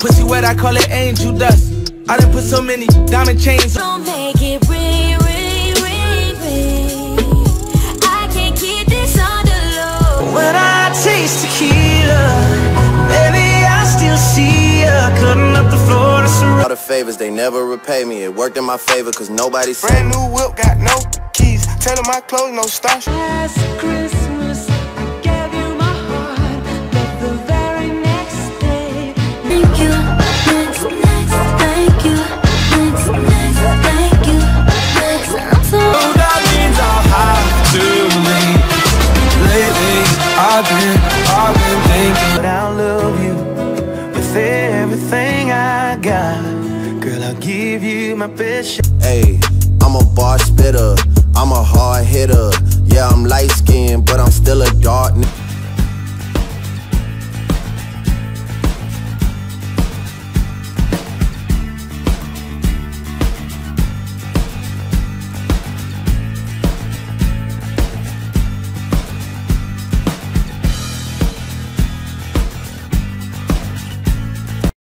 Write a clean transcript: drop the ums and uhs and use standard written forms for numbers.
Pussy wet, I call it angel dust. I done put so many diamond chains. Don't make it ring, ring, ring, ring. I can't keep this on the low. When I taste tequila, baby, I still see ya cutting up the floor to surround. All the favors, they never repay me. It worked in my favor, cause nobody said. Brand new whip, got no keys. Tell my clothes, no starch. Last Christmas, I gave you my heart, but the very next day. Thank you, next, thank you, next, thank you, next. I'm so That means I'll have to leave. Lately, I've been thinking, but I love you with everything I got. Girl, I'll give you my best shot. Hey, I'm a bar spitter, I'm a hard hitter. Yeah, I'm light skinned, but I'm still a dark nigga.